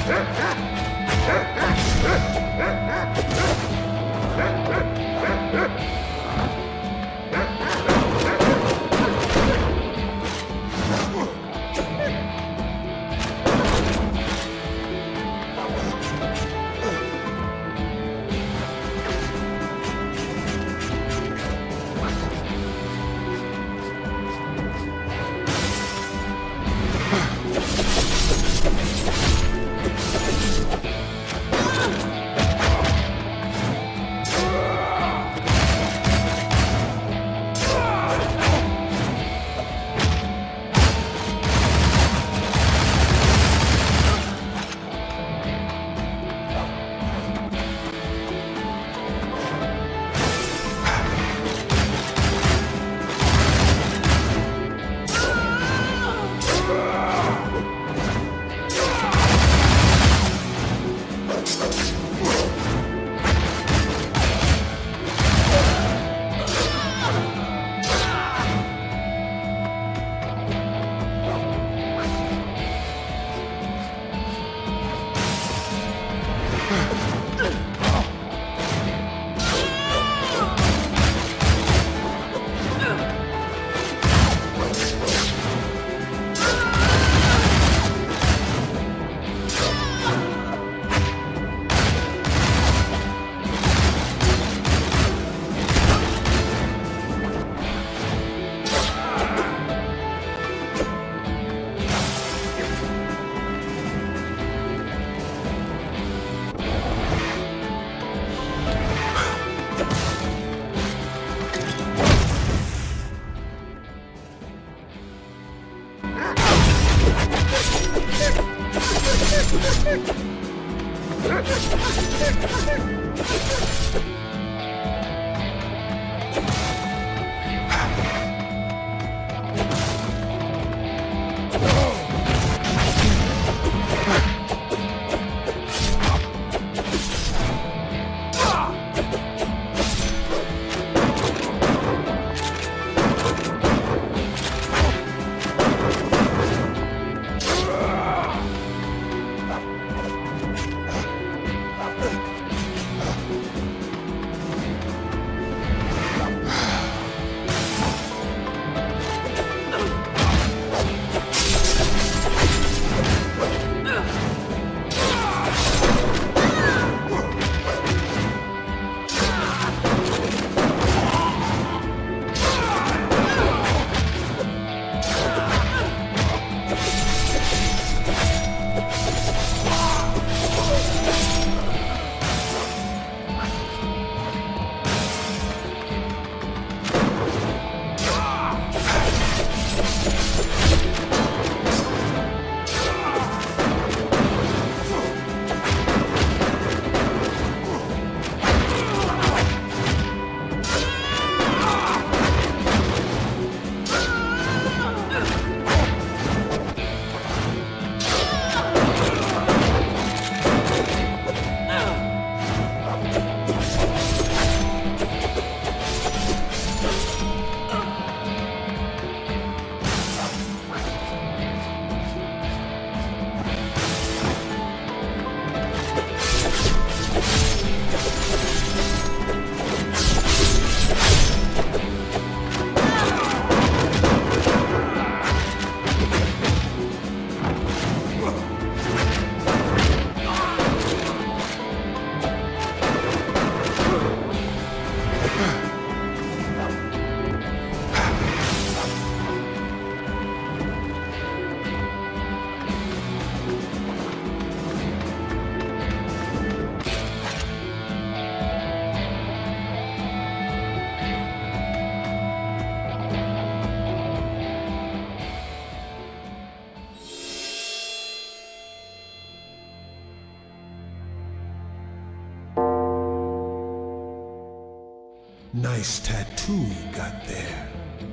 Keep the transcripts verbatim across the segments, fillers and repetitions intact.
Nice tattoo you got there.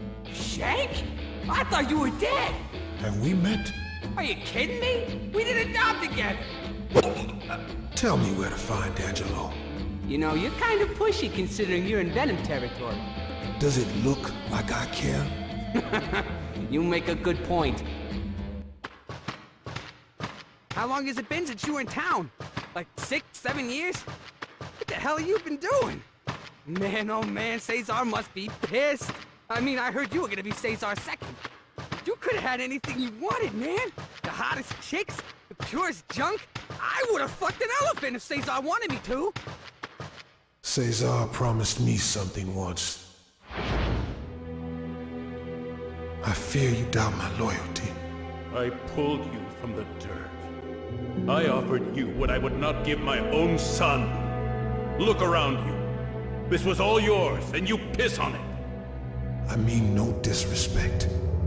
Shank? I thought you were dead. Have we met? Are you kidding me? We did a job together. Uh, tell me where to find Angelo. You know, you're kind of pushy considering you're in Venom territory. Does it look like I care? You make a good point. How long has it been since you were in town? Like six, seven years? What the hell have you been doing? Man, oh man, Caesar must be pissed. I mean, I heard you were gonna be Caesar's second. You could have had anything you wanted, man. The hottest chicks, the purest junk. I would have fucked an elephant if Caesar wanted me to. Caesar promised me something once. I fear you doubt my loyalty. I pulled you from the dirt. I offered you what I would not give my own son. Look around you. This was all yours, and you piss on it. I mean no disrespect.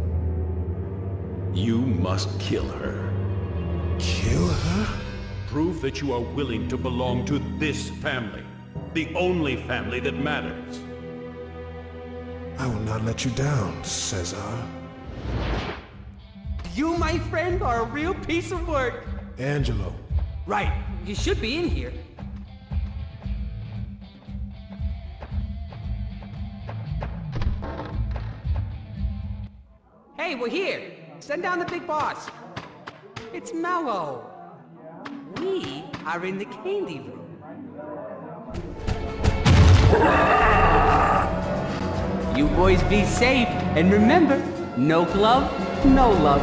You must kill her. Kill her? Prove that you are willing to belong to this family. The only family that matters. I will not let you down, Caesar. You, my friend, are a real piece of work. Angelo. Right. You should be in here. Hey, we're here. Send down the big boss. It's Mello. We are in the candy room. You boys be safe, and remember, no glove, no love.